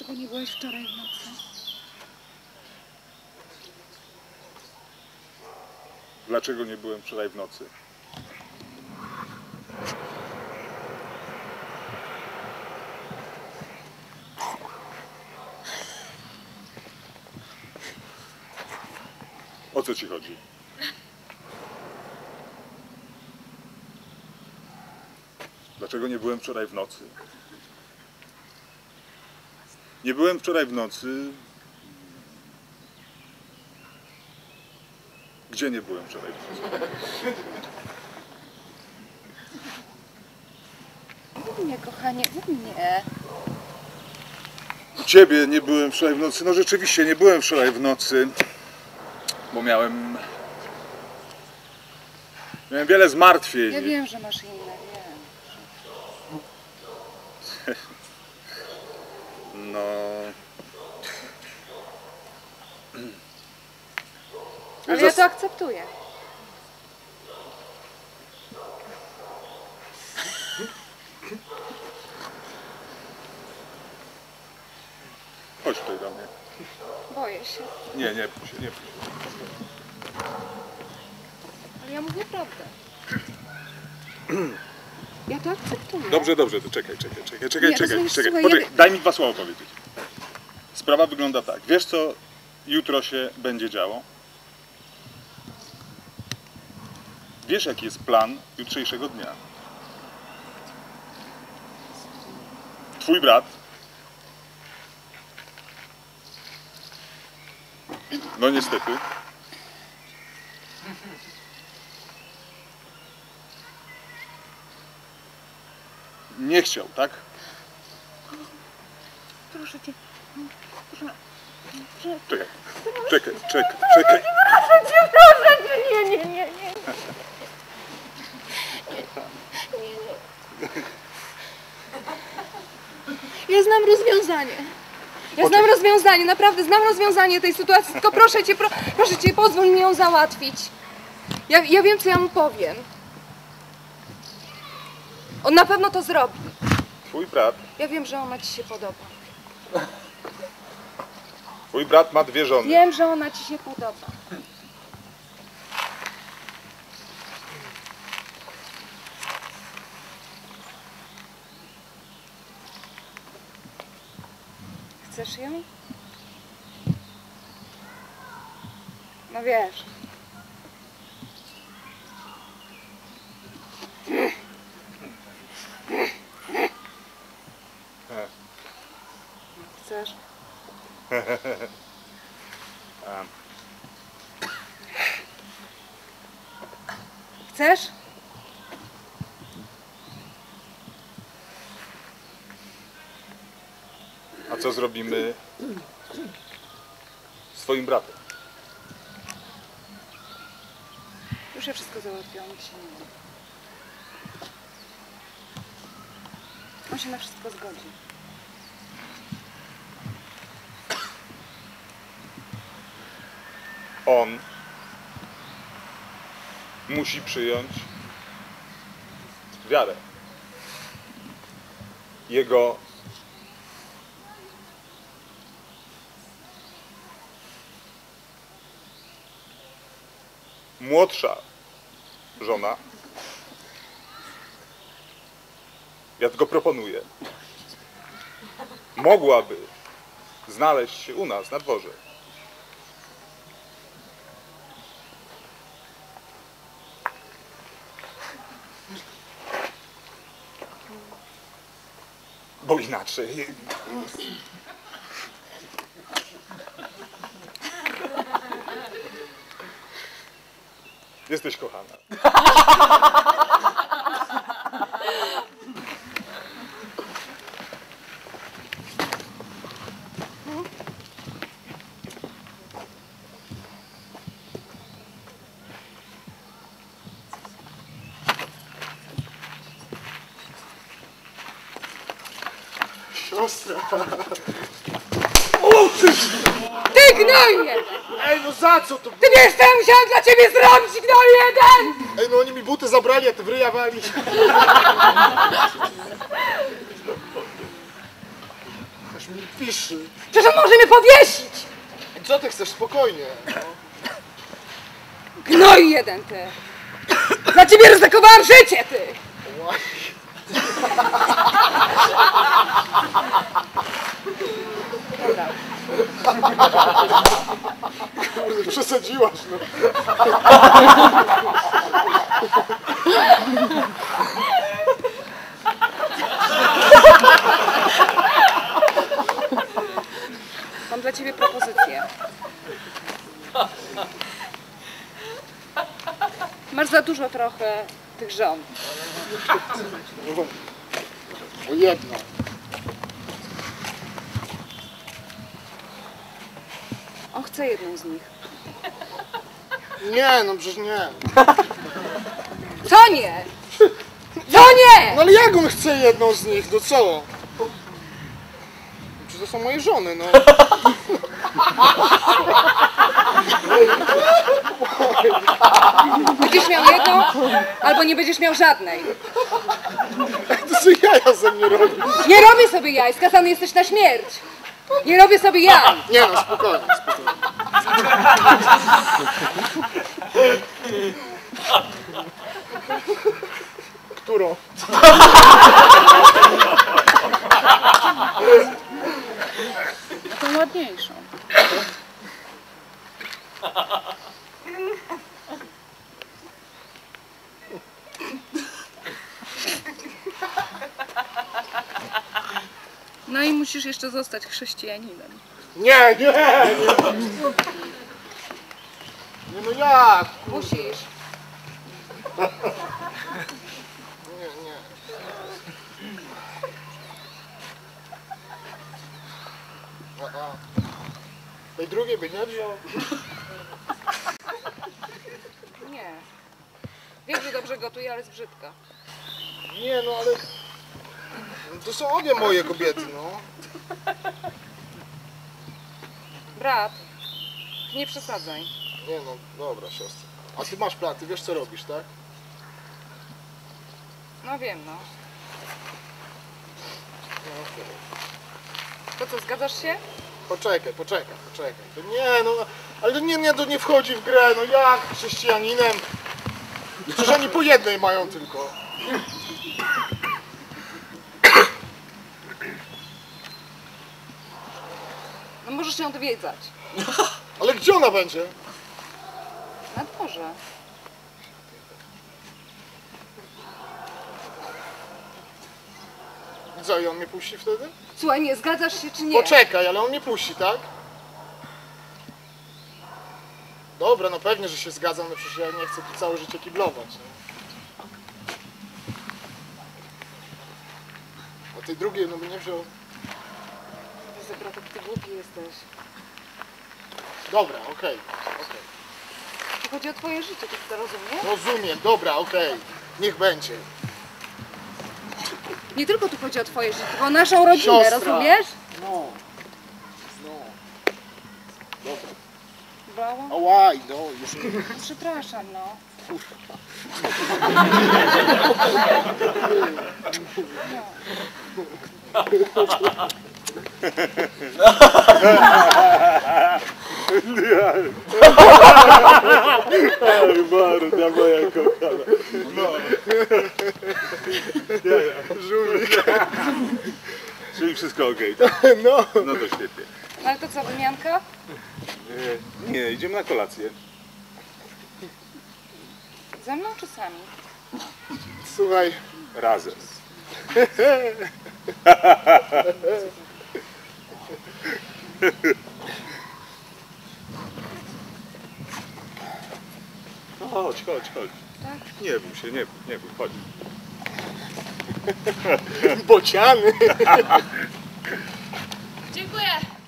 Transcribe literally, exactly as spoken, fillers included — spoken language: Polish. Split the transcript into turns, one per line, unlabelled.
Dlaczego nie byłeś wczoraj w nocy?
Dlaczego nie byłem wczoraj w nocy? O co ci chodzi? Dlaczego nie byłem wczoraj w nocy? Nie byłem wczoraj w nocy. Gdzie nie byłem wczoraj w nocy?
U mnie, kochanie, u mnie.
U ciebie nie byłem wczoraj w nocy. No rzeczywiście nie byłem wczoraj w nocy, bo miałem... Miałem wiele zmartwień.
Ja wiem, że masz inne, wiem.
No...
Ale ja to akceptuję.
Chodź tutaj do mnie.
Boję się.
Nie, nie bój się, nie bój się.
Ale ja mówię prawdę. Ja to akceptuję.
Dobrze, dobrze, to czekaj, czekaj, czekaj, czekaj,
Nie,
czekaj,
rozumiesz,
czekaj.
słuchaj,
Poczekaj,
ja-
daj mi dwa słowa powiedzieć. Sprawa wygląda tak. Wiesz, co jutro się będzie działo? Wiesz, jaki jest plan jutrzejszego dnia? Twój brat no niestety nie chciał, tak?
Proszę cię. Proszę. Proszę.
Czekaj, czekaj, czekaj, czekaj.
Proszę cię, proszę cię. Nie, nie, nie, nie. Nie, nie, nie. Ja znam rozwiązanie. Ja znam rozwiązanie, naprawdę znam rozwiązanie tej sytuacji, tylko proszę cię, pro, proszę cię, pozwól mi ją załatwić. Ja, ja wiem, co ja mu powiem. On na pewno to zrobi.
Twój brat,
Ja wiem, że ona ci się podoba.
twój brat ma dwie żony.
Wiem, że ona ci się podoba. Chcesz ją? No wiesz. Chcesz? Chcesz?
A co zrobimy z twoim bratem?
Już ja wszystko załatwiłam, nic się nie da. On się na wszystko zgodzi.
On musi przyjąć wiarę. Jego młodsza żona, ja tylko proponuję, mogłaby znaleźć się u nas na dworze. Bo inaczej... Jesteś kochana.
Siostra!
Ty gnoje!
Ej, no za co to?
Ty wiesz, co ja musiałam dla ciebie zrobić, gnoju jeden!
Ej, no oni mi buty zabrali, a ty w ryja walisz. mi piszy.
Przecież on może mnie powiesić!
Co ty chcesz? Spokojnie.
Gnoj jeden ty! Za ciebie ryzykowałam życie, ty!
Łaj.
Dobra.
Kurde, przesadziłaś, no.
Mam dla ciebie propozycję. Masz za dużo trochę tych żon.
O jedno.
On chce jedną z nich.
Nie, no przecież nie.
Co nie? Co nie?
No ale jak on chce jedną z nich? No co? Czy to są moje żony, no?
Będziesz miał jedną, albo nie będziesz miał żadnej.
To co jaja ze mnie robisz?
Nie robię sobie jaj, skazany jesteś na śmierć. Nie robię sobie jaj.
Nie no, spokojnie, spokojnie. Którą?
Tą ładniejszą. No i musisz jeszcze zostać chrześcijaninem.
Nie, nie, nie. Nie no jak?
Musisz.
Nie, nie. A, a. Tej drugiej by nie wziął.
Nie. Wiem, że dobrze gotuje, ale jest brzydka.
Nie no, ale... To są obie moje kobiety, no.
Brat, nie przesadzaj.
Nie no, dobra siostra. A ty masz plan, ty wiesz co robisz, tak?
No wiem, no.
No, okej.
To co, zgadzasz się?
Poczekaj, poczekaj, poczekaj. To nie no, ale to nie, nie, to nie wchodzi w grę, no jak chrześcijaninem? Przecież oni po jednej mają tylko.
No możesz ją odwiedzać.
Ale gdzie ona będzie?
Na dworze.
I co, i on mnie puści wtedy?
Słuchaj, nie, zgadzasz się czy nie?
Poczekaj, ale on mnie puści, tak? Dobra, no pewnie, że się zgadzam, no przecież ja nie chcę tu całe życie kiblować. Nie? A tej drugiej, no by nie wziął.
Jezu, bratek, ty głupi jesteś.
Dobra, okej, okej.
Tu chodzi o twoje życie, ty to rozumiesz?
Rozumiem, dobra, okej. Niech będzie.
Nie tylko tu chodzi o twoje życie, tylko o naszą rodzinę,
Siostra.
rozumiesz?
No. No. Dobra.
Brawo.
Ałaj, no, już nie.
Przepraszam, no.
Ej, Marta moja kochana. No. Ja, ja. Żółwik. Czyli wszystko okej, tak?
No.
No to świetnie.
Ale to co, wymianka?
Nie, nie, idziemy na kolację.
Ze mną czy sami?
Słuchaj,
Razem. No chodź, chodź, chodź.
Tak?
Nie bój się, nie bój, nie bój, chodź.
bociany.
Dziękuję.